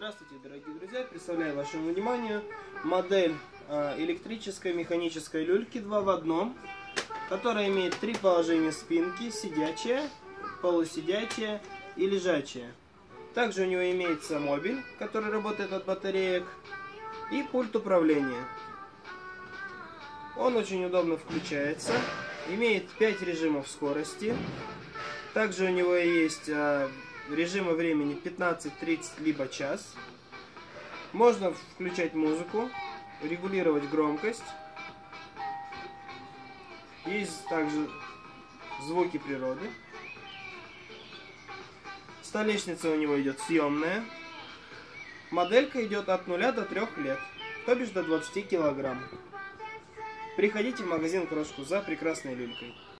Здравствуйте, дорогие друзья! Представляю вашему вниманию модель электрической механической люльки 2 в 1, которая имеет 3 положения спинки: сидячая, полусидячая и лежачая. Также у него имеется мобиль, который работает от батареек, и пульт управления. Он очень удобно включается, имеет 5 режимов скорости. Также у него есть режимы времени 15, 30 либо час. Можно включать музыку, регулировать громкость. Есть также звуки природы. Столешница у него идет съемная. Моделька идет от 0 до 3 лет, то бишь до 20 килограмм. Приходите в магазин Крошку за прекрасной люлькой.